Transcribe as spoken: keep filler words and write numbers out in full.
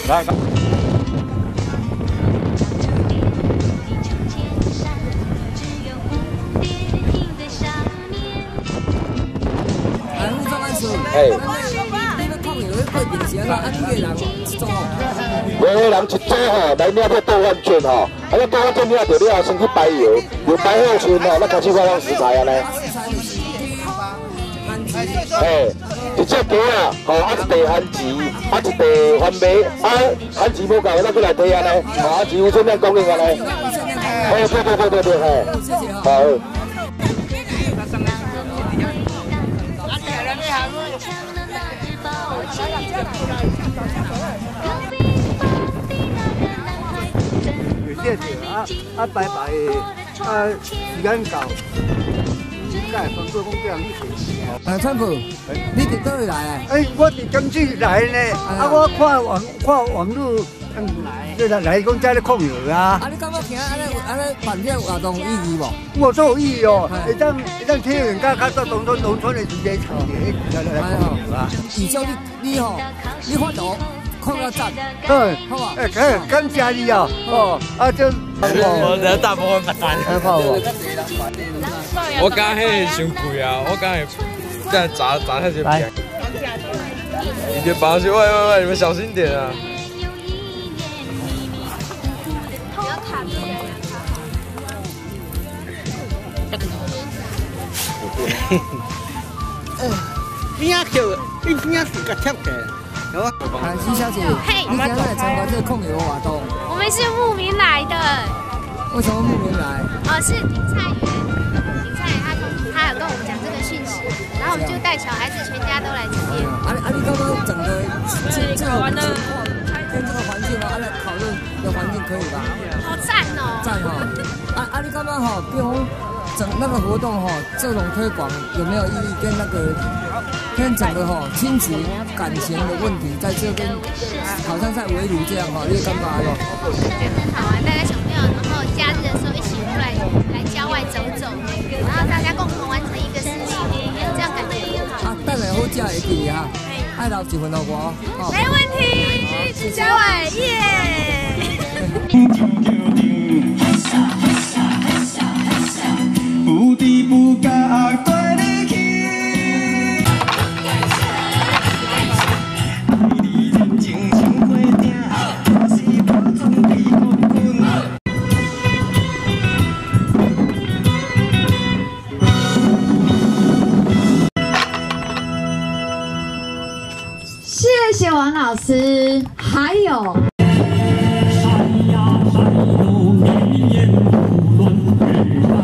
来。 哎，每个人一组吼，来领这倒换券吼，啊，个倒换券领到了后，先去摆油，油摆好时吼，咱开始发放食材啊咧。哎，一只鸡啊，吼，啊一袋番薯，啊一袋番麦，啊番薯无够，咱过来提啊咧，吼，啊几乎尽量供应啊咧。哦，对对对对对，嘿，好。 谢谢啊啊，拜拜啊，时间到，应该工作工这样去做。 啊，川普，你伫倒位来？ 哎，我伫江西来呢，啊，我看网看网络，嗯，这来来讲在咧控油啊。 啊，你感觉听安尼安尼办这活动有意义无？ 我做有意义哦，会当会当体验家家到农村农村的直接场地来来控油啊。 以上你你吼，你发图。 看到赞， 嗯，好啊，哎，感感谢你哦，哦，啊，就我的大部分不赞， 好啊。 我刚迄伤贵啊，我刚才在砸砸下去片。你的保险，喂喂喂，你们小心点啊！ 不要卡住。 边啊叫，你边啊是个贴的。 啊，徐小姐， 嘿， 你今天来参加这个控油活动？ 我们是慕名来的。 为什么慕名来？ 哦，是顶菜园，顶菜园他从他有跟我们讲这个讯息，然后我们就带小孩子全家都来这边。 啊啊，你刚刚整个这这个情况跟这个环境啊，来讨论的环境可以吧？ 好赞哦！ 赞哈！啊啊，你刚刚哈，比如整那个活动哈，这种推广有没有意义？跟那个？ 跟整个哈亲子感情的问题，在这边好像在围炉这样哈，你干嘛哟？ 我觉得很好玩，带着小朋友，然后假日的时候一起出来来郊外走走，然后大家共同完成一个事情，这样感觉很好。啊， 等下好食会记哈，爱留一份给我。 没问题，吃小碗耶。不知不觉对你去。 谢谢王老师，还有。山呀山有绵延不论。